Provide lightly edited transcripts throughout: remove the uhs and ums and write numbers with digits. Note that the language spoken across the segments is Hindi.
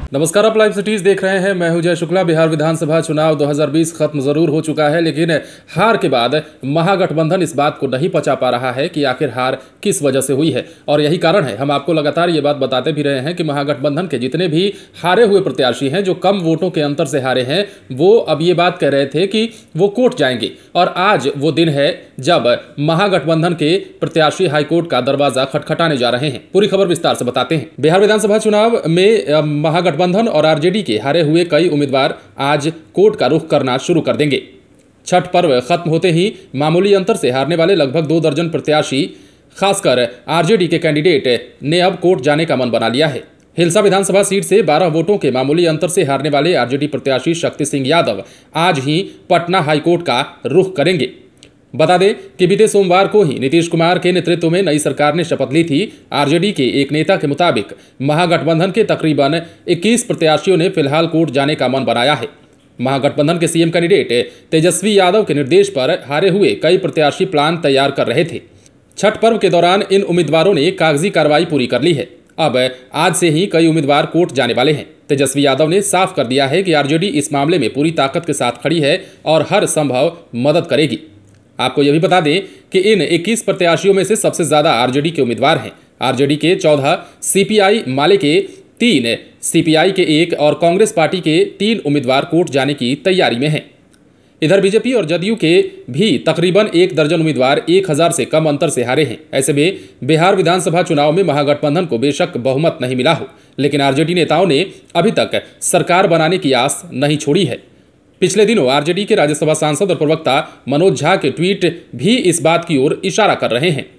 नमस्कार, आप लाइव सिटीज देख रहे हैं। मैं हूं जय शुक्ला। बिहार विधानसभा चुनाव 2020 खत्म जरूर हो चुका है, लेकिन हार के बाद महागठबंधन इस बात को नहीं पचा पा रहा है कि आखिर हार किस वजह से हुई है। और यही कारण है, हम आपको लगातार ये बात बताते भी रहे हैं कि महागठबंधन के जितने भी हारे हुए प्रत्याशी हैं, जो कम वोटों के अंतर से हारे हैं, वो अब ये बात कह रहे थे कि वो कोर्ट जाएंगे। और आज वो दिन है जब महागठबंधन के प्रत्याशी हाईकोर्ट का दरवाजा खटखटाने जा रहे हैं। पूरी खबर विस्तार से बताते हैं। बिहार विधानसभा चुनाव में महागठबंधन और आरजेडी के हारे हुए कई उम्मीदवार आज कोर्ट का रुख करना शुरू कर देंगे। छठ पर्व खत्म होते ही मामूली अंतर से हारने वाले लगभग 2 दर्जन प्रत्याशी, खासकर आरजेडी के कैंडिडेट ने अब कोर्ट जाने का मन बना लिया है। हिलसा विधानसभा सीट से 12 वोटों के मामूली अंतर से हारने वाले आरजेडी प्रत्याशी शक्ति सिंह यादव आज ही पटना हाईकोर्ट का रुख करेंगे। बता दें कि बीते सोमवार को ही नीतीश कुमार के नेतृत्व में नई सरकार ने शपथ ली थी। आरजेडी के एक नेता के मुताबिक महागठबंधन के तकरीबन 21 प्रत्याशियों ने फिलहाल कोर्ट जाने का मन बनाया है। महागठबंधन के सीएम कैंडिडेट तेजस्वी यादव के निर्देश पर हारे हुए कई प्रत्याशी प्लान तैयार कर रहे थे। छठ पर्व के दौरान इन उम्मीदवारों ने कागजी कार्रवाई पूरी कर ली है। अब आज से ही कई उम्मीदवार कोर्ट जाने वाले हैं। तेजस्वी यादव ने साफ कर दिया है कि आरजेडी इस मामले में पूरी ताकत के साथ खड़ी है और हर संभव मदद करेगी। आपको यह भी बता दें कि इन 21 प्रत्याशियों में से सबसे ज्यादा आरजेडी के उम्मीदवार हैं। आरजेडी के 14, सीपीआई माले के 3, सीपीआई के 1 और कांग्रेस पार्टी के 3 उम्मीदवार कोर्ट जाने की तैयारी में हैं। इधर बीजेपी और जदयू के भी तकरीबन 1 दर्जन उम्मीदवार 1000 से कम अंतर से हारे हैं। ऐसे में बिहार विधानसभा चुनाव में महागठबंधन को बेशक बहुमत नहीं मिला हो, लेकिन आरजेडी नेताओं ने अभी तक सरकार बनाने की आस नहीं छोड़ी है। पिछले दिनों आरजेडी के राज्यसभा सांसद और प्रवक्ता मनोज झा के ट्वीट भी इस बात की ओर इशारा कर रहे हैं।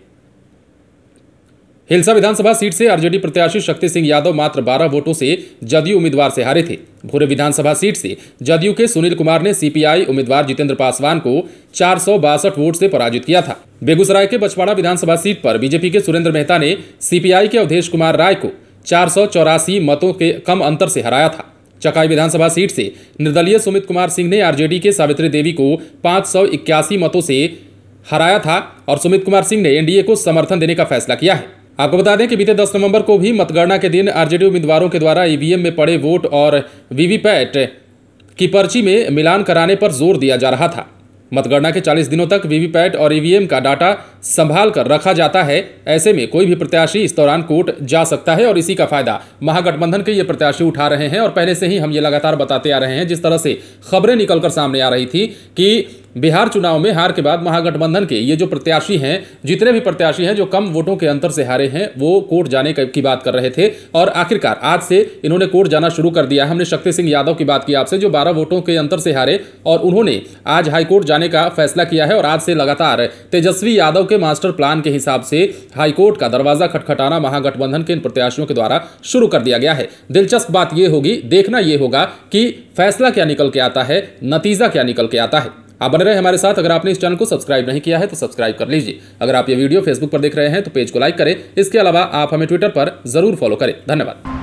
हिलसा विधानसभा सीट से आरजेडी प्रत्याशी शक्ति सिंह यादव मात्र 12 वोटों से जदयू उम्मीदवार से हारे थे। भोरे विधानसभा सीट से जदयू के सुनील कुमार ने सीपीआई उम्मीदवार जितेंद्र पासवान को 462 वोट से पराजित किया था। बेगूसराय के बछवाड़ा विधानसभा सीट पर बीजेपी के सुरेंद्र मेहता ने सीपीआई के अवधेश कुमार राय को 484 मतों के कम अंतर से हराया था। चकाई विधानसभा सीट से निर्दलीय सुमित कुमार सिंह ने आरजेडी के सावित्री देवी को 581 मतों से हराया था और सुमित कुमार सिंह ने एनडीए को समर्थन देने का फैसला किया है। आपको बता दें कि बीते 10 नवंबर को भी मतगणना के दिन आरजेडी उम्मीदवारों के द्वारा ईवीएम में पड़े वोट और वीवीपैट की पर्ची में मिलान कराने पर जोर दिया जा रहा था। मतगणना के 40 दिनों तक वीवीपैट और ईवीएम का डाटा संभाल कर रखा जाता है। ऐसे में कोई भी प्रत्याशी इस दौरान कोर्ट जा सकता है और इसी का फायदा महागठबंधन के ये प्रत्याशी उठा रहे हैं। और पहले से ही हम ये लगातार बताते आ रहे हैं, जिस तरह से खबरें निकलकर सामने आ रही थी कि बिहार चुनाव में हार के बाद महागठबंधन के ये जो प्रत्याशी हैं, जितने भी प्रत्याशी हैं जो कम वोटों के अंतर से हारे हैं, वो कोर्ट जाने की बात कर रहे थे। और आखिरकार आज से इन्होंने कोर्ट जाना शुरू कर दिया। हमने शक्ति सिंह यादव की बात की आपसे, जो 12 वोटों के अंतर से हारे और उन्होंने आज हाईकोर्ट जाने का फैसला किया है। और आज से लगातार तेजस्वी यादव के मास्टर प्लान के हिसाब से हाईकोर्ट का दरवाजा खटखटाना महागठबंधन के इन प्रत्याशियों के द्वारा शुरू कर दिया गया है। दिलचस्प बात यह होगी, देखना यह होगा कि फैसला क्या निकल के आता है, नतीजा क्या निकल के आता है। आप बने रहे हमारे साथ। अगर आपने इस चैनल को सब्सक्राइब नहीं किया है तो सब्सक्राइब कर लीजिए। अगर आप ये वीडियो फेसबुक पर देख रहे हैं तो पेज को लाइक करें। इसके अलावा आप हमें ट्विटर पर जरूर फॉलो करें। धन्यवाद।